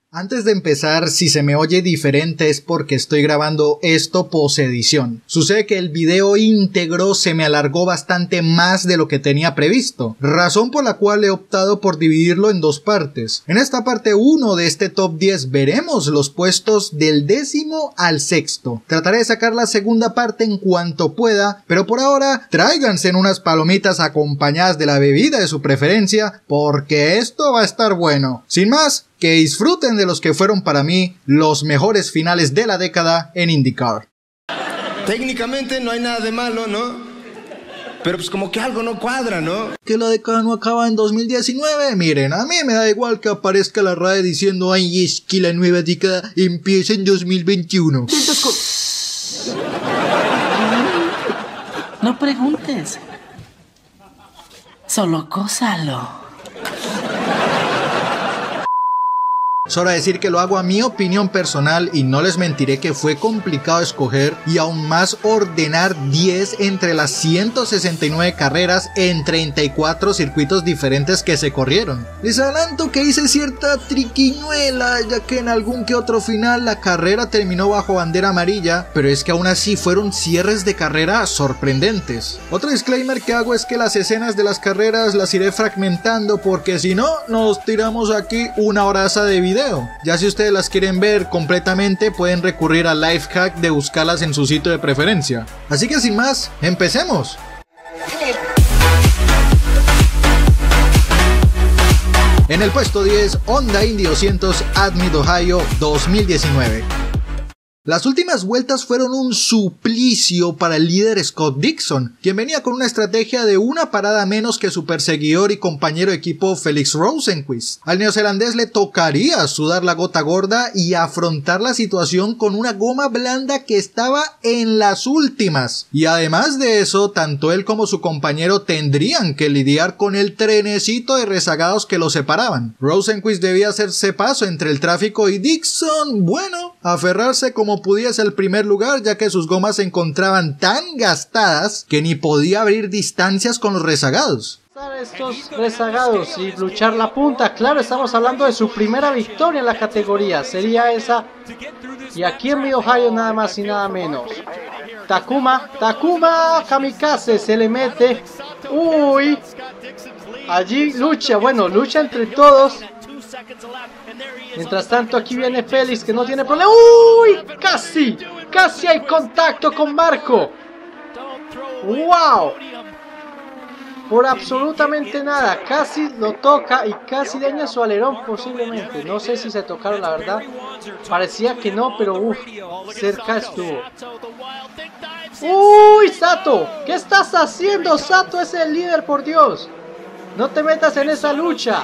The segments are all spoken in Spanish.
Antes de empezar, si se me oye diferente es porque estoy grabando esto posedición. Sucede que el video íntegro se me alargó bastante más de lo que tenía previsto, razón por la cual he optado por dividirlo en dos partes. En esta parte 1 de este top 10 veremos los puestos del 10º al 6º. Trataré de sacar la segunda parte en cuanto pueda, pero por ahora tráiganse unas palomitas acompañadas de la bebida de su preferencia, porque esto va a estar bueno. Sin más, que disfruten de los que fueron para mí los mejores finales de la década en IndyCar. Técnicamente no hay nada de malo, ¿no? Pero pues como que algo no cuadra, ¿no? Que la década no acaba en 2019. Miren, a mí me da igual que aparezca la RAE diciendo ay, es que la nueva década empieza en 2021. No preguntes. Solo gózalo. Sobra decir que lo hago a mi opinión personal y no les mentiré que fue complicado escoger y aún más ordenar 10 entre las 169 carreras en 34 circuitos diferentes que se corrieron. Les adelanto que hice cierta triquiñuela, ya que en algún que otro final la carrera terminó bajo bandera amarilla, pero es que aún así fueron cierres de carrera sorprendentes. Otro disclaimer que hago es que las escenas de las carreras las iré fragmentando porque si no nos tiramos aquí una horaza de video. Ya si ustedes las quieren ver completamente pueden recurrir al lifehack de buscarlas en su sitio de preferencia. Así que sin más, empecemos. En el puesto 10, Honda Indy 200 at Mid Ohio 2019. Las últimas vueltas fueron un suplicio para el líder Scott Dixon, quien venía con una estrategia de una parada menos que su perseguidor y compañero de equipo Felix Rosenqvist. Al neozelandés le tocaría sudar la gota gorda y afrontar la situación con una goma blanda que estaba en las últimas. Y además de eso, tanto él como su compañero tendrían que lidiar con el trenecito de rezagados que los separaban. Rosenqvist debía hacerse paso entre el tráfico y Dixon, bueno, aferrarse como pudiese el primer lugar, ya que sus gomas se encontraban tan gastadas que ni podía abrir distancias con los rezagados. Estos rezagados y luchar la punta, claro, estamos hablando de su primera victoria en la categoría, sería esa, y aquí en Mid Ohio nada más y nada menos. Takuma Kamikaze se le mete, uy, allí lucha, bueno, lucha entre todos. Mientras tanto aquí viene Félix que no tiene problema. ¡Uy! Casi hay contacto con Marco. ¡Wow! Por absolutamente nada. Casi lo toca y casi daña su alerón posiblemente. No sé si se tocaron, la verdad. Parecía que no, pero uff, cerca estuvo. ¡Uy, Sato! ¿Qué estás haciendo? Sato es el líder, por Dios. No te metas en esa lucha.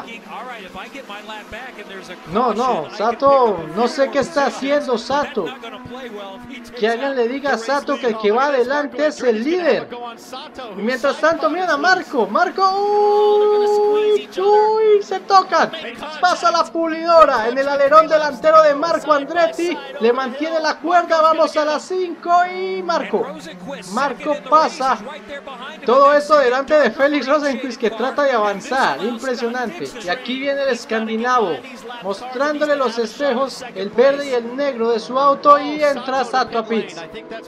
No, Sato, no sé qué está haciendo Sato. Que alguien le diga a Sato que el que va adelante es el líder. Y mientras tanto, miren a Marco, uy, se tocan. Pasa la pulidora en el alerón delantero de Marco Andretti. Le mantiene la cuerda, vamos a las 5 y Marco pasa. Todo eso delante de Felix Rosenqvist que trata de avanzar, impresionante. Y aquí viene el escandinavo mostrándole los espejos, el verde y el negro de su auto, y entra Sato a pits.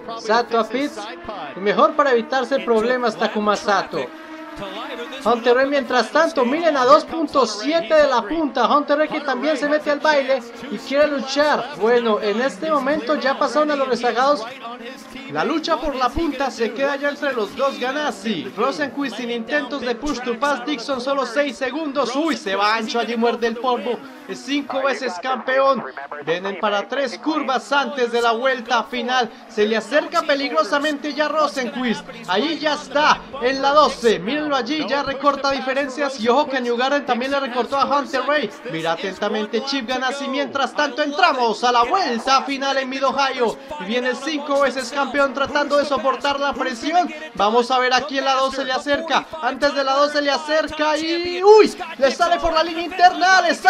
Mejor para evitarse problemas Takuma Sato. Hunter Ray mientras tanto, miren a 2.7 de la punta. Hunter Ray que también se mete al baile y quiere luchar. Bueno, en este momento ya pasaron a los rezagados. La lucha por la punta se queda ya entre los dos. Ganassi, Rosenqvist sin intentos de push to pass. Dixon solo 6 segundos. Uy, se va ancho, allí muerde el polvo. Es 5 veces campeón. Vienen para 3 curvas antes de la vuelta final. Se le acerca peligrosamente ya Rosenqvist. Ahí ya está en la 12. Mírenlo allí, ya recorta diferencias. Y ojo que New Garden también le recortó a Hunter Ray. Mira atentamente Chip Ganassi. Mientras tanto entramos a la vuelta final en Mid Ohio. Y viene el 5 veces campeón tratando de soportar la presión. Vamos a ver aquí en la 12 le acerca. Antes de la 12 le acerca y... ¡Uy! Le sale por la línea interna. Le sale por adentro.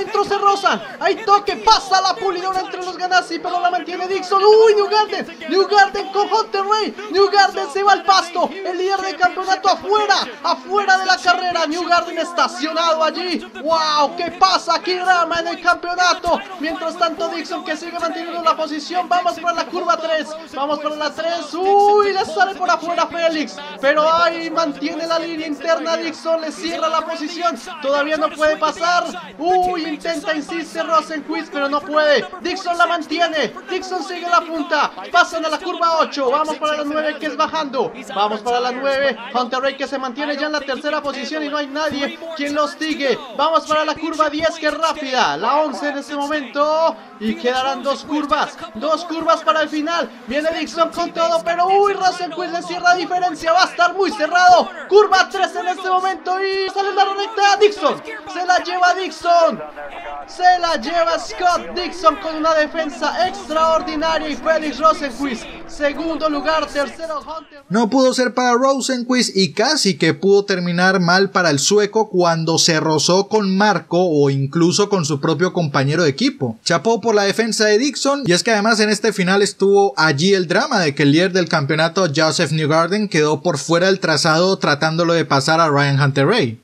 adentro se rozan. Hay toque, pasa la pulidora entre los Ganassi, pero la mantiene Dixon. Uy, New Garden con Hunter Ray. New Garden se va al pasto. El líder del campeonato afuera de la carrera. New Garden estacionado allí. Wow, ¿qué pasa aquí, Rama, en el campeonato? Mientras tanto, Dixon que sigue manteniendo la posición. Vamos para la curva 3. Vamos para la 3. Uy, le sale por afuera Félix. Pero ahí mantiene la línea interna. Dixon le cierra la posición. Todavía no puede pasar. Uy, insiste Rosenquist, pero no puede. Dixon la mantiene. Dixon sigue la punta. Pasan a la curva 8. Vamos para la 9 que es bajando. Vamos para la 9. Hunter Ray que se mantiene ya en la tercera posición y no hay nadie quien los sigue. Vamos para la curva 10 que es rápida. La 11 en este momento. Y quedarán dos curvas para el final. Viene Dixon con todo, pero uy, Rosenquist le cierra diferencia. Va a estar muy cerrado. Curva 3 en este momento y sale la recta. Dixon se la lleva Dixon. Se la lleva Scott Dixon con una defensa extraordinaria y Felix Rosenquist. Segundo lugar, tercero Hunter. No pudo ser para Rosenquist y casi que pudo terminar mal para el sueco cuando se rozó con Marco o incluso con su propio compañero de equipo. Chapó por la defensa de Dixon y es que además en este final estuvo allí el drama de que el líder del campeonato Joseph Newgarden quedó por fuera del trazado tratándolo de pasar a Ryan Hunter Ray.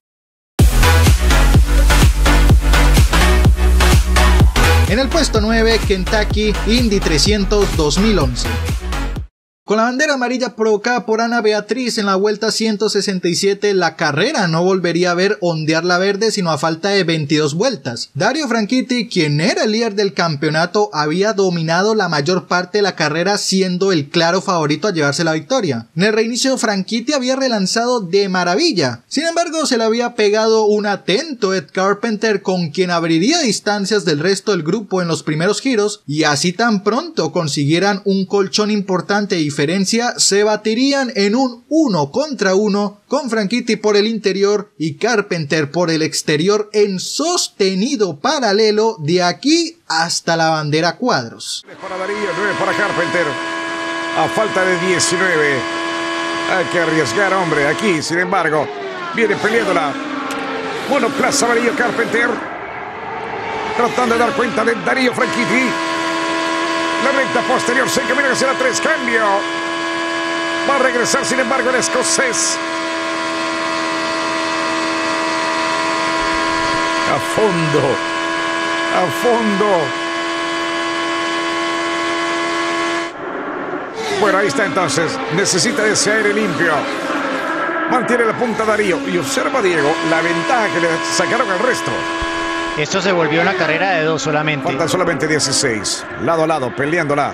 En el puesto 9, Kentucky Indy 300 2011. Con la bandera amarilla provocada por Ana Beatriz en la vuelta 167, la carrera no volvería a ver ondear la verde sino a falta de 22 vueltas. Dario Franchitti, quien era el líder del campeonato, había dominado la mayor parte de la carrera siendo el claro favorito a llevarse la victoria. En el reinicio Franchitti había relanzado de maravilla, sin embargo se le había pegado un atento Ed Carpenter con quien abriría distancias del resto del grupo en los primeros giros y así tan pronto consiguieran un colchón importante y se batirían en un 1 contra 1 con Franchitti por el interior y Carpenter por el exterior en sostenido paralelo de aquí hasta la bandera cuadros. Para Darío, 9 para Carpenter a falta de 19. Hay que arriesgar, hombre, aquí sin embargo viene peleándola monoplaza Darío Carpenter tratando de dar cuenta de Darío Franchitti. La recta posterior se encamina hacia la 3, cambio. Va a regresar sin embargo el escocés. A fondo. Bueno, ahí está entonces. Necesita de ese aire limpio. Mantiene la punta Darío. Y observa, Diego, la ventaja que le sacaron al resto. Esto se volvió una carrera de 2 solamente. Faltan solamente 16. Lado a lado, peleándola.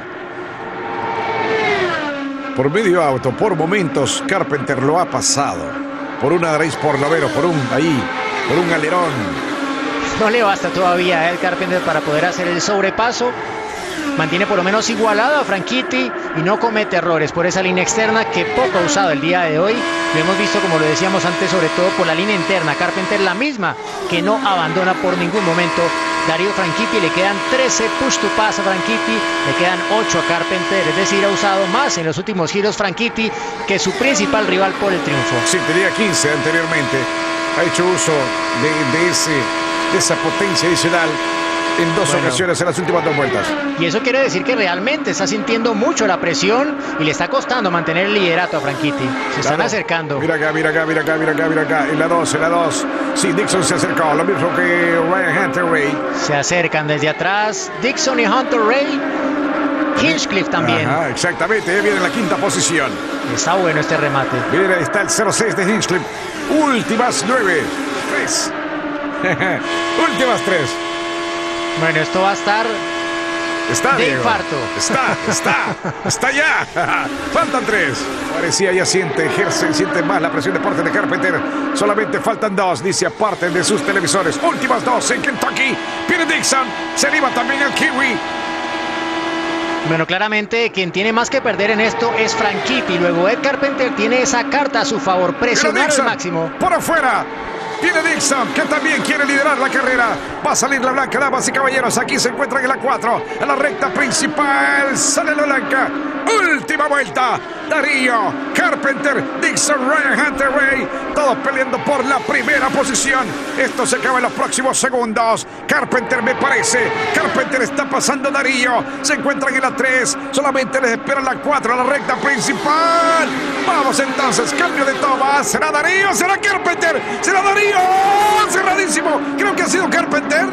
Por medio auto, por momentos, Carpenter lo ha pasado. Por una raíz por lobero, por un alerón. No le basta todavía a el Carpenter para poder hacer el sobrepaso. Mantiene por lo menos igualado a Franchitti y no comete errores por esa línea externa que poco ha usado el día de hoy. Lo hemos visto, como lo decíamos antes, sobre todo por la línea interna. Carpenter la misma que no abandona por ningún momento. Darío Franchitti, le quedan 13 push to pass a Franchitti, le quedan 8 a Carpenter, es decir, ha usado más en los últimos giros Franchitti que su principal rival por el triunfo. Sí, tenía 15 anteriormente. Ha hecho uso de esa potencia adicional en dos ocasiones en las últimas 2 vueltas. Y eso quiere decir que realmente está sintiendo mucho la presión y le está costando mantener el liderato a Franchitti. Se están acercando. Mira acá. En la 2. Sí, Dixon se acercó. Lo mismo que Ryan Hunter Ray. Se acercan desde atrás Dixon y Hunter Ray. Hinchcliffe también. Ajá, exactamente. Viene en la 5ª posición. Está bueno este remate. Mira, está el 06 de Hinchcliffe. Últimas 9. 3. Últimas 3. Bueno, esto va a estar de Diego. infarto. Está ya. Faltan 3. Parecía ya siente más la presión de parte de Carpenter. Solamente faltan 2, dice aparte de sus televisores. Últimas 2 en Kentucky. Viene Dixon. Se anima también el Kiwi. Bueno, claramente quien tiene más que perder en esto es Franchitti. Luego Ed Carpenter tiene esa carta a su favor, presionar al máximo. Por afuera. Viene Dixon, que también quiere liderar la carrera. Va a salir la blanca, damas y caballeros. Aquí se encuentra en la 4, en la recta principal. Sale la blanca. Última vuelta. Darío, Carpenter, Dixon, Ryan Hunter Ray, todos peleando por la primera posición. Esto se acaba en los próximos segundos. Carpenter me parece. Carpenter está pasando a Darío. Se encuentran en la 3. Solamente les espera la 4, la recta principal. Vamos entonces, cambio de toma. ¿Será Darío? ¿Será Carpenter? ¿Será Darío? Cerradísimo. Creo que ha sido Carpenter.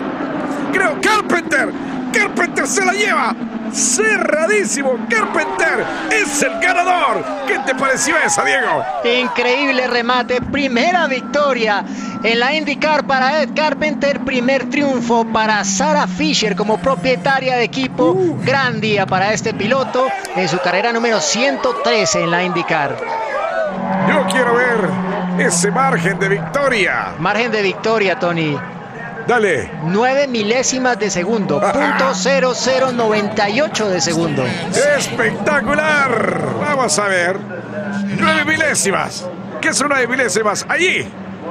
Carpenter se la lleva. Cerradísimo. Carpenter es el ganador. ¿Qué te pareció esa, Diego? Increíble remate. Primera victoria en la IndyCar para Ed Carpenter. Primer triunfo para Sarah Fisher como propietaria de equipo. Gran día para este piloto en su carrera número 113 en la IndyCar. Yo quiero ver ese margen de victoria. Margen de victoria, Tony. Dale. 9 milésimas de segundo. .0098 de segundo. ¡Espectacular! Vamos a ver. 9 milésimas. ¿Qué son 9 milésimas? Allí.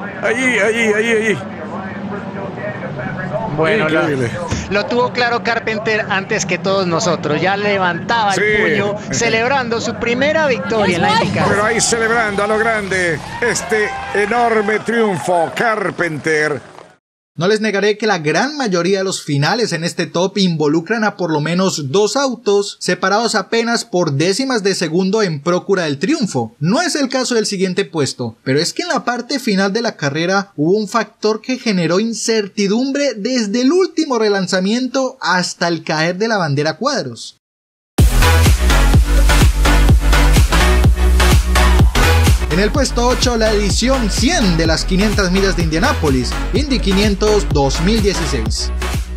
Bueno, lo tuvo claro Carpenter antes que todos nosotros. Ya levantaba el puño celebrando su primera victoria en la IndyCar. Pero ahí celebrando a lo grande este enorme triunfo, Carpenter. No les negaré que la gran mayoría de los finales en este top involucran a por lo menos 2 autos separados apenas por décimas de segundo en procura del triunfo. No es el caso del siguiente puesto, pero es que en la parte final de la carrera hubo un factor que generó incertidumbre desde el último relanzamiento hasta el caer de la bandera a cuadros. En el puesto 8, la edición 100 de las 500 millas de Indianápolis, Indy 500 2016.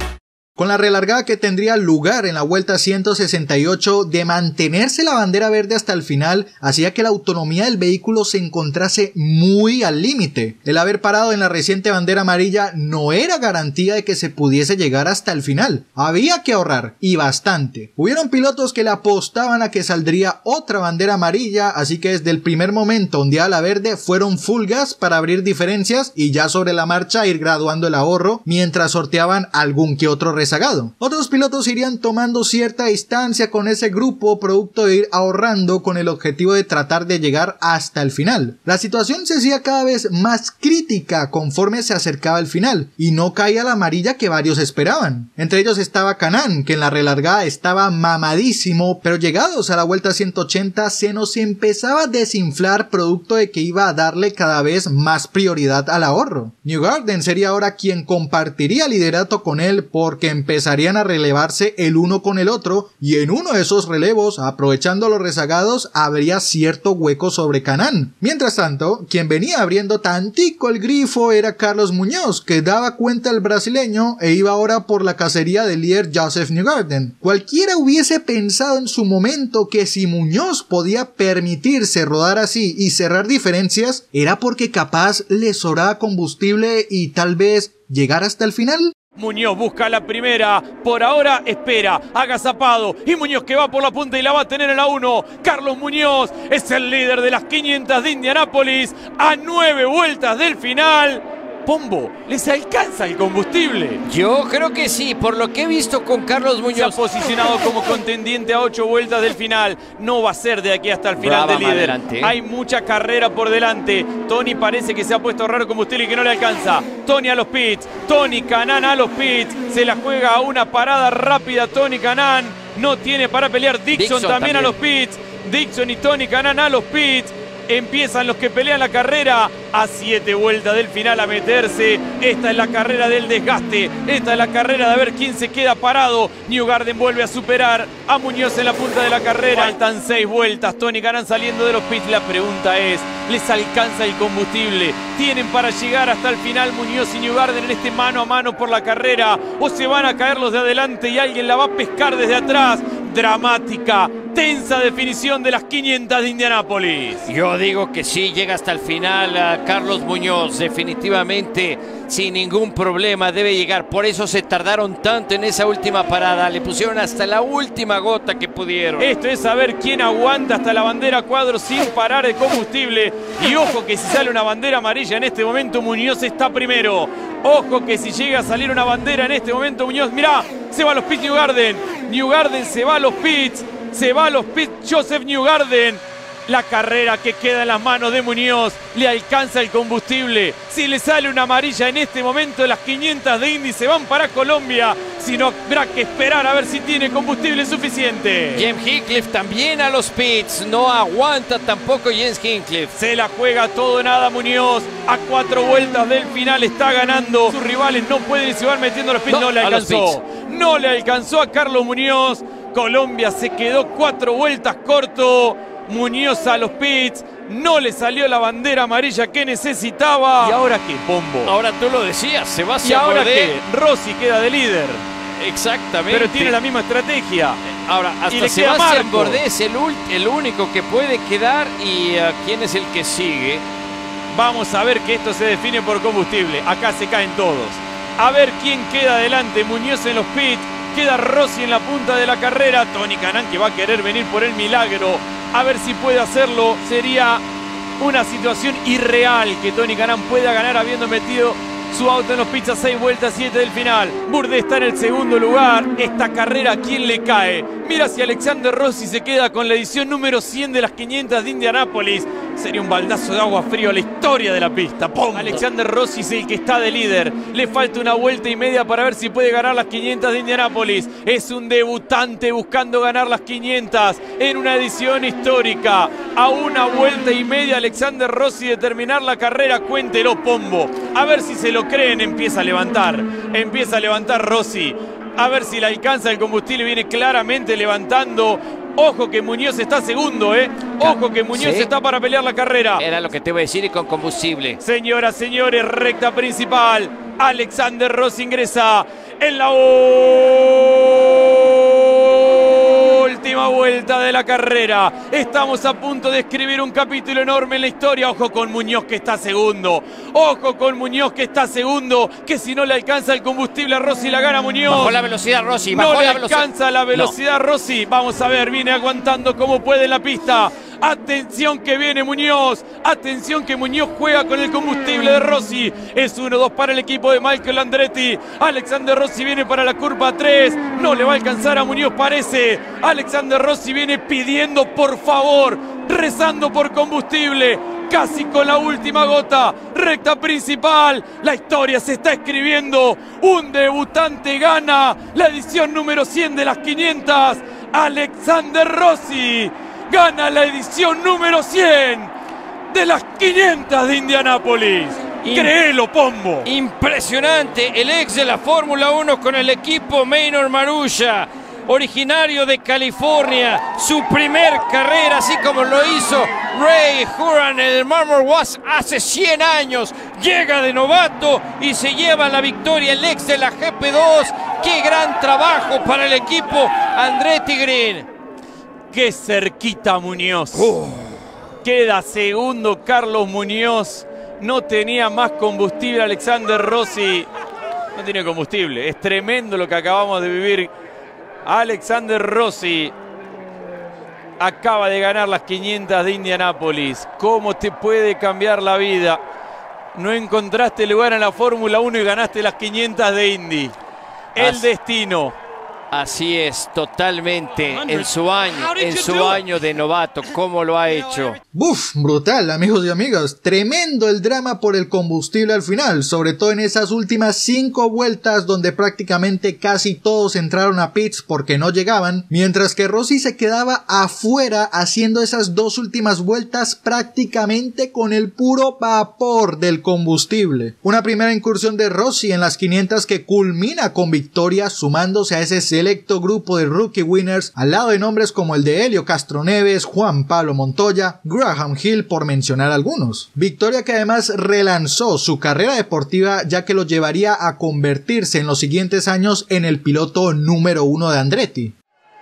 Con la relargada que tendría lugar en la vuelta 168, de mantenerse la bandera verde hasta el final, hacía que la autonomía del vehículo se encontrase muy al límite. El haber parado en la reciente bandera amarilla no era garantía de que se pudiese llegar hasta el final. Había que ahorrar, y bastante. Hubieron pilotos que le apostaban a que saldría otra bandera amarilla, así que desde el primer momento ondeada la verde fueron full gas para abrir diferencias y ya sobre la marcha ir graduando el ahorro mientras sorteaban algún que otro rezagado. Otros pilotos irían tomando cierta distancia con ese grupo producto de ir ahorrando con el objetivo de tratar de llegar hasta el final. La situación se hacía cada vez más crítica conforme se acercaba el final y no caía la amarilla que varios esperaban. Entre ellos estaba Kanaan, que en la relargada estaba mamadísimo, pero llegados a la vuelta 180 se nos empezaba a desinflar producto de que iba a darle cada vez más prioridad al ahorro. Newgarden sería ahora quien compartiría liderato con él porque empezarían a relevarse el uno con el otro y en uno de esos relevos, aprovechando los rezagados, habría cierto hueco sobre Kanaan. Mientras tanto, quien venía abriendo tantico el grifo era Carlos Muñoz, que daba cuenta al brasileño e iba ahora por la cacería del líder Joseph Newgarden. Cualquiera hubiese pensado en su momento que si Muñoz podía permitirse rodar así y cerrar diferencias, era porque capaz le sobraba combustible y tal vez llegar hasta el final. Muñoz busca la primera, por ahora espera, agazapado, y Muñoz que va por la punta y la va a tener en la 1. Carlos Muñoz es el líder de las 500 de Indianápolis a 9 vueltas del final. Pombo, ¿les alcanza el combustible? Yo creo que sí, por lo que he visto con Carlos Muñoz. Se ha posicionado como contendiente a 8 vueltas del final. No va a ser de aquí hasta el final del líder. Adelante. Hay mucha carrera por delante. Tony parece que se ha puesto a ahorrar combustible y que no le alcanza. Tony a los pits. Tony Kanaan a los pits. Se la juega a una parada rápida Tony Kanaan. No tiene para pelear. Dixon también a los pits. Dixon y Tony Kanaan a los pits. Empiezan los que pelean la carrera a 7 vueltas del final a meterse. Esta es la carrera del desgaste. Esta es la carrera de ver quién se queda parado. Newgarden vuelve a superar a Muñoz en la punta de la carrera. Faltan 6 vueltas. Tony Kanaan saliendo de los pits. La pregunta es, ¿les alcanza el combustible? ¿Tienen para llegar hasta el final Muñoz y Newgarden en este mano a mano por la carrera? ¿O se van a caer los de adelante y alguien la va a pescar desde atrás? Dramática, tensa definición de las 500 de Indianápolis. Yo digo que sí, llega hasta el final a Carlos Muñoz, definitivamente, sin ningún problema debe llegar. Por eso se tardaron tanto en esa última parada, le pusieron hasta la última gota que pudieron. Esto es saber quién aguanta hasta la bandera cuadro sin parar de combustible. Y ojo que si sale una bandera amarilla en este momento, Muñoz está primero. Ojo que si llega a salir una bandera en este momento, Muñoz, mirá, se va a los pits Newgarden. Newgarden se va a los pits. Se va a los pits Joseph Newgarden. La carrera que queda en las manos de Muñoz, le alcanza el combustible. Si le sale una amarilla en este momento, las 500 de Indy se van para Colombia. Si no, habrá que esperar a ver si tiene combustible suficiente. James Hinchcliffe también a los pits. No aguanta tampoco James Hinchcliffe. Se la juega todo o nada Muñoz. A 4 vueltas del final está ganando. Sus rivales no pueden se van metiendo los pits. No le alcanzó. No le alcanzó a Carlos Muñoz. Colombia se quedó 4 vueltas corto. Muñoz a los pits, no le salió la bandera amarilla que necesitaba. ¿Y ahora qué, Pombo? Ahora tú lo decías, Sebastián ¿Y ahora Bourdais. qué? Rossi queda de líder. Exactamente. Pero tiene la misma estrategia. Ahora, hasta Sebastián Bourdais es el único que puede quedar. ¿Y quién es el que sigue? Vamos a ver que esto se define por combustible. Acá se caen todos. A ver quién queda adelante. Muñoz en los pits. Queda Rossi en la punta de la carrera. Tony Kanaan que va a querer venir por el milagro. A ver si puede hacerlo. Sería una situación irreal que Tony Kanaan pueda ganar habiendo metido su auto en los pits a 6 vueltas, 7 del final. Bourdais está en el segundo lugar. Esta carrera, ¿a quién le cae? Mira si Alexander Rossi se queda con la edición número 100 de las 500 de Indianápolis. Sería un baldazo de agua frío a la historia de la pista. ¡Pum! Alexander Rossi es el que está de líder. Le falta una vuelta y media para ver si puede ganar las 500 de Indianápolis. Es un debutante buscando ganar las 500 en una edición histórica. A una vuelta y media Alexander Rossi de terminar la carrera. Cuéntelo, Pombo. A ver si se lo creen. Empieza a levantar. Empieza a levantar Rossi. A ver si le alcanza el combustible. Viene claramente levantando. Ojo que Muñoz está segundo, Ojo que Muñoz está para pelear la carrera. Era lo que te iba a decir y con combustible. Señoras, señores, recta principal. Alexander Rossi ingresa en la última vuelta de la carrera. Estamos a punto de escribir un capítulo enorme en la historia. Ojo con Muñoz que está segundo. Ojo con Muñoz que está segundo. Que si no le alcanza el combustible a Rossi la gana Muñoz. Bajó la velocidad Rossi. No le alcanza la velocidad Rossi. Vamos a ver, viene aguantando como puede en la pista. Atención que viene Muñoz. Atención que Muñoz juega con el combustible de Rossi. Es 1-2 para el equipo de Michael Andretti. Alexander Rossi viene para la curva 3. No le va a alcanzar a Muñoz, parece. Alexander Rossi viene pidiendo por favor, rezando por combustible. Casi con la última gota. Recta principal. La historia se está escribiendo. Un debutante gana la edición número 100 de las 500. Alexander Rossi gana la edición número 100 de las 500 de Indianápolis. Créelo, Pombo. Impresionante. El ex de la Fórmula 1 con el equipo Manor Marussia. Originario de California. Su primer carrera, así como lo hizo Ray Horan en el Murmur Was hace 100 años. Llega de novato y se lleva la victoria el ex de la GP2. ¡Qué gran trabajo para el equipo Andretti Green! ¡Qué cerquita Muñoz! Queda segundo Carlos Muñoz. No tenía más combustible Alexander Rossi. No tiene combustible. Es tremendo lo que acabamos de vivir. Alexander Rossi acaba de ganar las 500 de Indianápolis. ¿Cómo te puede cambiar la vida? No encontraste lugar en la Fórmula 1 y ganaste las 500 de Indy. El destino. Así es, totalmente, en su año de novato, ¿cómo lo ha hecho? ¡Buf! Brutal, amigos y amigas. Tremendo el drama por el combustible al final, sobre todo en esas últimas 5 vueltas donde prácticamente casi todos entraron a pits porque no llegaban, mientras que Rossi se quedaba afuera haciendo esas 2 últimas vueltas prácticamente con el puro vapor del combustible. Una primera incursión de Rossi en las 500 que culmina con victoria, sumándose a ese selecto grupo de rookie winners al lado de nombres como el de Helio Castroneves, Juan Pablo Montoya, Graham Hill, por mencionar algunos. Victoria que además relanzó su carrera deportiva, ya que lo llevaría a convertirse en los siguientes años en el piloto número 1 de Andretti.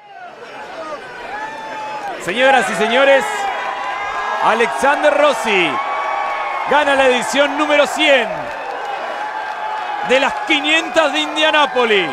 Señoras y señores, Alexander Rossi gana la edición número 100 de las 500 de Indianápolis.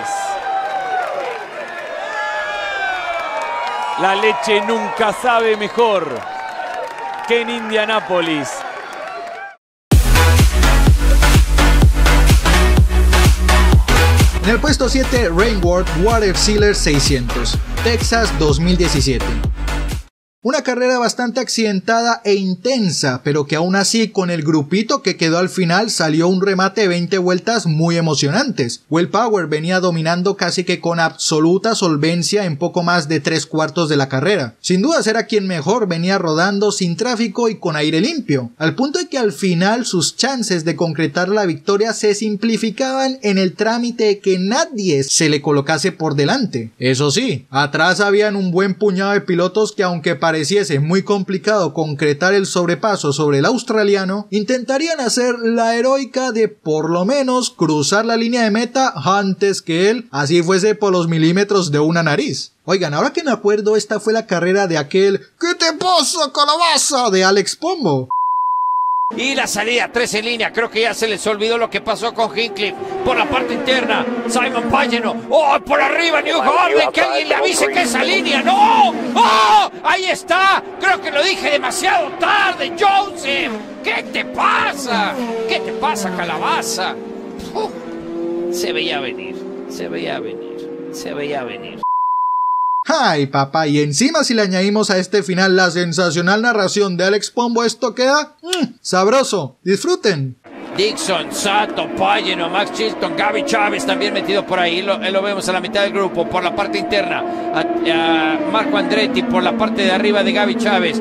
La leche nunca sabe mejor que en Indianápolis. En En el puesto 7, Rainward Water Sealer 600, Texas 2017. Una carrera bastante accidentada e intensa, pero que aún así con el grupito que quedó al final salió un remate de 20 vueltas muy emocionantes. Will Power venía dominando casi que con absoluta solvencia en poco más de 3/4 de la carrera. Sin dudas era quien mejor venía rodando sin tráfico y con aire limpio, al punto de que al final sus chances de concretar la victoria se simplificaban en el trámite de que nadie se le colocase por delante. Eso sí, atrás habían un buen puñado de pilotos que aunque pareciese muy complicado concretar el sobrepaso sobre el australiano, intentarían hacer la heroica de por lo menos cruzar la línea de meta antes que él, así fuese por los milímetros de una nariz. Oigan, ahora que me acuerdo, esta fue la carrera de aquel ¿qué te pasa, calabaza? De Alex Pombo. Y la salida 3 en línea, creo que ya se les olvidó lo que pasó con Hinkley por la parte interna. Simon Pagano, ¡oh! Por arriba New Holland, que alguien le avise que esa línea, ¡no! ¡Oh! Ahí está, creo que lo dije demasiado tarde, Joseph. ¿Qué te pasa? ¿Qué te pasa, calabaza? Se veía venir, se veía venir, se veía venir. ¡Ay, papá! Y encima si le añadimos a este final la sensacional narración de Alex Pombo, esto queda sabroso. ¡Disfruten! Dixon, Sato, Pagano, Max Chilton, Gaby Chávez también metido por ahí. Lo vemos a la mitad del grupo, por la parte interna. A Marco Andretti por la parte de arriba de Gaby Chávez.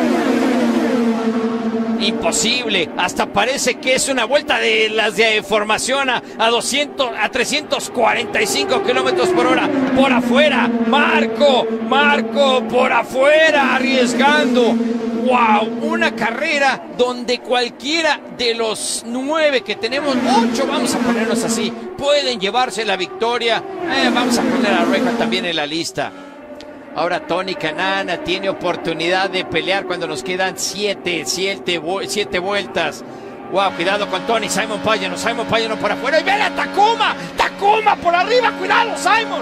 Imposible, hasta parece que es una vuelta de las de formación a 345 kilómetros por hora, por afuera, Marco, por afuera, arriesgando. ¡Wow! Una carrera donde cualquiera de los 9 que tenemos, 8, vamos a ponernos así, pueden llevarse la victoria. Vamos a poner a Reja también en la lista. Ahora Tony Kanaan tiene oportunidad de pelear cuando nos quedan 7 vueltas. Wow, cuidado con Tony. Simon Pagano por afuera. Y ven a Takuma por arriba. Cuidado, Simon.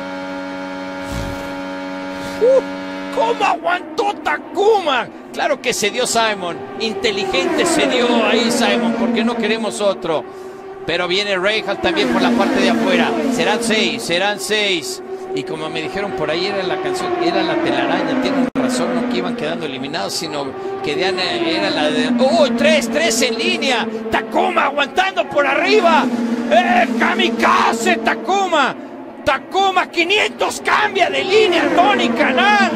¿Cómo aguantó Takuma? Claro que se dio Simon. Inteligente se dio ahí Simon, porque no queremos otro. Pero viene Rahal también por la parte de afuera. Serán 6. Y como me dijeron por ahí, era la canción, era la telaraña. Tienen razón, no que iban quedando eliminados, sino que era la de... ¡Oh! 3 en línea. Takuma aguantando por arriba. ¡Kamikaze Takuma! Takuma 500 cambia de línea Tony Kanaan.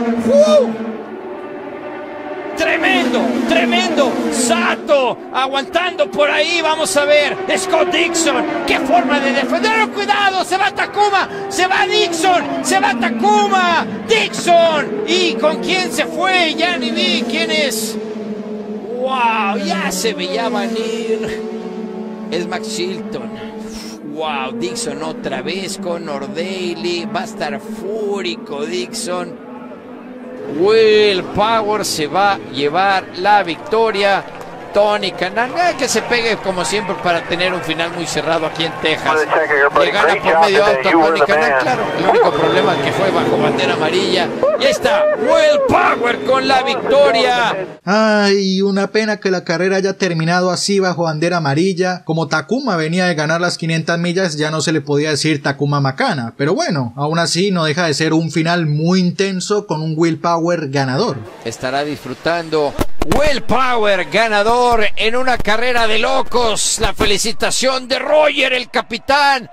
Tremendo. Sato aguantando por ahí, vamos a ver. Scott Dixon, qué forma de defenderlo. Cuidado, se va Takuma, se va Dixon, se va Takuma. Dixon, ¿y con quién se fue? Ya ni vi quién es. Wow, ya se veía venir. Es Max Chilton. Wow, Dixon otra vez con O'Daly. Va a estar fúrico Dixon. Will Power se va a llevar la victoria. Tony Kanaan, que se pegue como siempre para tener un final muy cerrado aquí en Texas. Le gana por medio alto a Tony Kanaan, claro. El único problema es que fue bajo bandera amarilla. Y ahí está Will Power con la victoria. Ay, una pena que la carrera haya terminado así bajo bandera amarilla. Como Takuma venía de ganar las 500 millas, ya no se le podía decir Takuma Macana. Pero bueno, aún así no deja de ser un final muy intenso con un Will Power ganador. Estará disfrutando Will Power ganador en una carrera de locos. La felicitación de Roger, el capitán.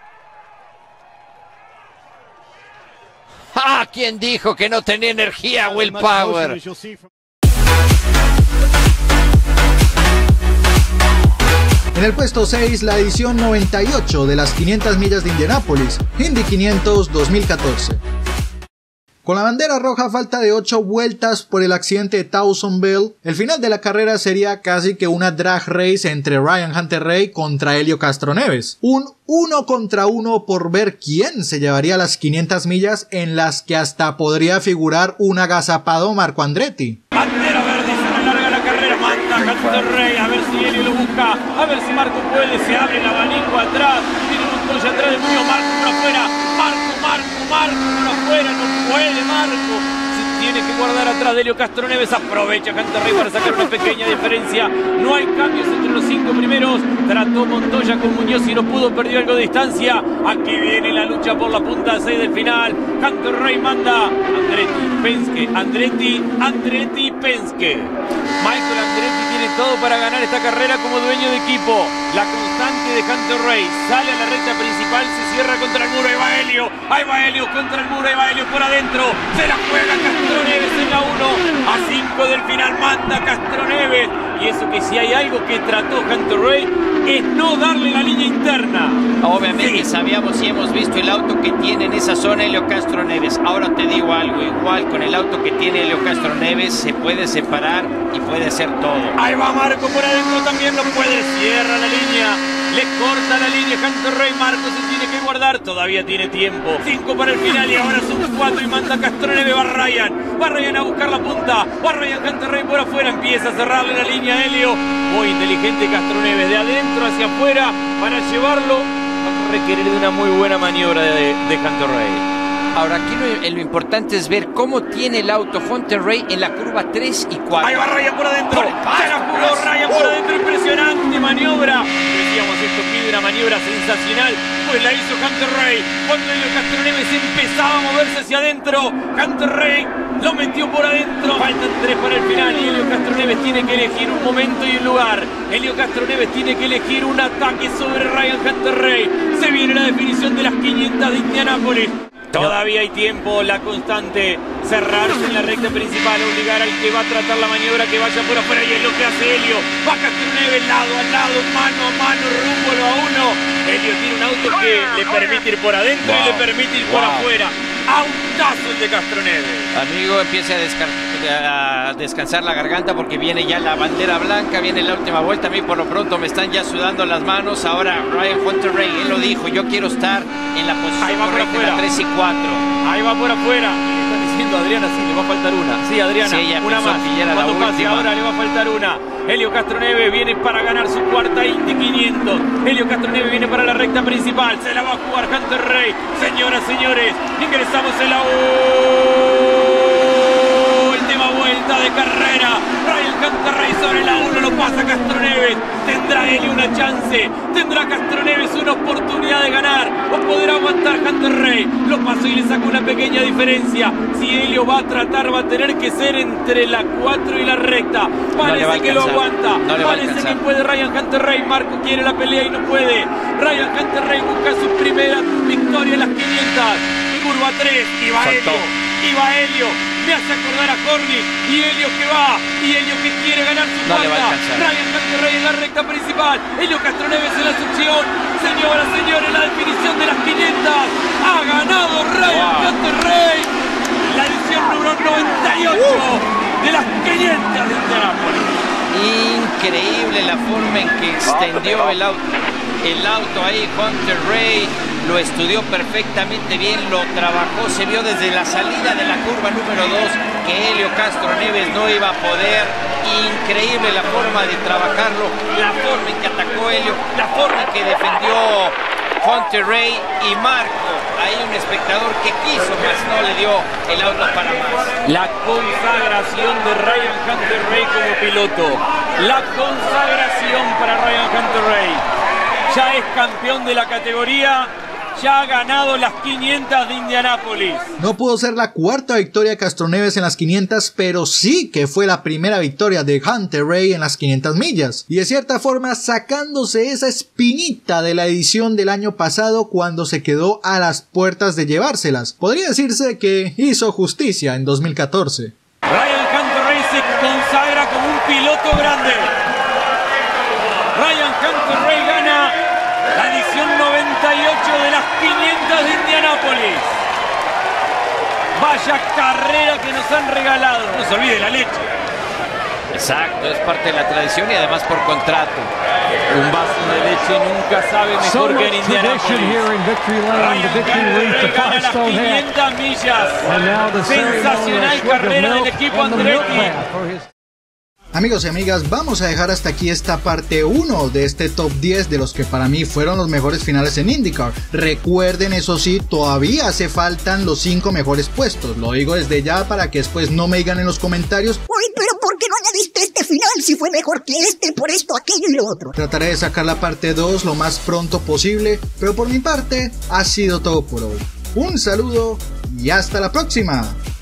¿Quién dijo que no tenía energía Will Power? En el puesto 6, la edición 98 de las 500 millas de Indianápolis, Indy 500 2014. Con la bandera roja a falta de 8 vueltas por el accidente de Towsonville, el final de la carrera sería casi que una drag race entre Ryan Hunter-Reay contra Helio Castroneves. Un 1 contra 1 por ver quién se llevaría las 500 millas, en las que hasta podría figurar un agazapado Marco Andretti. Bandera verde, se larga la carrera, manda Hunter-Reay, a ver si Helio lo busca, a ver si Marco puede, se abre el abanico atrás, tiene un Montoya atrás del mío, Marco por afuera, Marco por afuera, no puede Marco, tiene que guardar atrás de Helio Castroneves. Aprovecha Hunter Ray para sacar una pequeña diferencia. No hay cambios entre los 5 primeros. Trató Montoya con Muñoz y no pudo, perdió algo de distancia. Aquí viene la lucha por la punta 6 del final. Hunter Ray manda. Andretti, Penske, Andretti, Penske. Michael Andretti tiene todo para ganar esta carrera como dueño de equipo. La constante de Hunter Ray sale a la recta principal, se cierra contra el muro. Ahí va Helio contra el muro, ahí va Helio por adentro. Se la juega Castroneves en la 1. A 5 del final manda Castroneves. Y eso que si hay algo que trató Hunter Ray es no darle la línea interna. Obviamente sabíamos y hemos visto el auto que tiene en esa zona Helio Castroneves. Ahora te digo algo, igual con el auto que tiene Helio Castroneves se puede separar y puede hacer todo. Ahí va Marco por adentro, también lo puede, cierra la línea, le corta la línea Hunter Ray. Marco se tiene que guardar, todavía tiene tiempo. 5 para el final y ahora son 4 y manda Castroneves. Va Ryan a buscar la punta, va Ryan Hunter Ray por afuera, empieza a cerrarle la línea a Helio. Muy inteligente Castroneves, de adentro hacia afuera para llevarlo. Va a requerir de una muy buena maniobra de Hunter Ray. Ahora aquí lo importante es ver cómo tiene el auto Hunter Ray en la curva 3 y 4. Ahí va Ryan por adentro, se la jugó Ryan por adentro, impresionante maniobra. Decíamos, esto pide una maniobra sensacional, pues la hizo Hunter Ray. Cuando Helio Castroneves empezaba a moverse hacia adentro, Hunter Ray lo metió por adentro. Faltan 3 para el final y Helio Castroneves tiene que elegir un momento y un lugar. Helio Castroneves tiene que elegir un ataque sobre Ryan Hunter Ray. Se viene la definición de las 500 de Indianápolis. Todavía hay tiempo, la constante, cerrarse en la recta principal, obligar al que va a tratar la maniobra que vaya por afuera, y es lo que hace Helio. Va Castroneves lado a lado, mano a mano, rumbo a 1. Helio tiene un auto que le permite ir por adentro y le permite ir por afuera. Autazo el de Castroneves. Amigo, empieza a descansar la garganta porque viene ya la bandera blanca, viene la última vuelta. A mí por lo pronto me están ya sudando las manos. Ahora Ryan Hunter Ray, él lo dijo, yo quiero estar en la posición correcta, en la 3 y 4. Ahí va por afuera. Le están diciendo a Adriana, sí, le va a faltar una. Sí, Adriana, sí, una más. Cuando pase ahora le va a faltar una. Helio Castroneves viene para ganar su cuarta Indy 500. Helio Castroneves viene para la recta principal. Se la va a jugar Hunter Ray. Señoras, señores, ingresamos en la última vuelta de carrera. Ryan Hunter Ray sobre la 1, lo pasa Castroneves. ¿Tendrá Helio una chance? ¿Tendrá Castroneves una oportunidad de ganar? ¿O podrá aguantar Hunter Ray? Lo pasó y le sacó una pequeña diferencia. Si Helio va a tratar, va a tener que ser entre la 4 y la recta. Parece que lo aguanta. Parece que puede Ryan Hunter Ray. Marco quiere la pelea y no puede. Ryan Hunter Ray busca su primera victoria en las 500. Curva 3 y va Helio. Y va Helio, me hace acordar a Corny. Y Helio que va, y Helio que quiere ganar su cuarta. Ryan Hunter Ray en la recta principal. Helio Castroneves en la succión. Señoras, señores, la definición de las 500. Ha ganado Ryan Hunter Ray. La edición número 98 de las 500 de Indianápolis. Increíble la forma en que extendió el auto ahí Hunter Ray. Lo estudió perfectamente bien, lo trabajó, se vio desde la salida de la curva número 2 que Helio Castroneves no iba a poder. Increíble la forma de trabajarlo, la forma en que atacó Helio, la forma en que defendió Hunter Ray y Marco. Hay un espectador que quiso, mas no le dio el auto para más. La consagración de Ryan Hunter Ray como piloto. La consagración para Ryan Hunter Ray. Ya es campeón de la categoría. Ya ha ganado las 500 de Indianápolis. No pudo ser la cuarta victoria de Castroneves en las 500, pero sí que fue la primera victoria de Hunter Ray en las 500 millas. Y de cierta forma sacándose esa espinita de la edición del año pasado cuando se quedó a las puertas de llevárselas. Podría decirse que hizo justicia en 2014. Ryan Hunter Ray se consagra como un piloto grande. Ryan Hunter Ray gana la edición 98 de las 500 de Indianápolis. Vaya carrera que nos han regalado. No se olvide la leche. Exacto, es parte de la tradición y además por contrato. Un vaso de leche nunca sabe mejor que en Indianápolis. Ryan Hunter Ray gana las 500 millas. Sensacional carrera del equipo Andretti. Amigos y amigas, vamos a dejar hasta aquí esta parte 1 de este top 10 de los que para mí fueron los mejores finales en IndyCar. Recuerden, eso sí, todavía hace faltan los 5 mejores puestos. Lo digo desde ya para que después no me digan en los comentarios: uy, pero ¿por qué no añadiste este final si fue mejor que este por esto, aquello y lo otro? Trataré de sacar la parte 2 lo más pronto posible, pero por mi parte ha sido todo por hoy. Un saludo y hasta la próxima.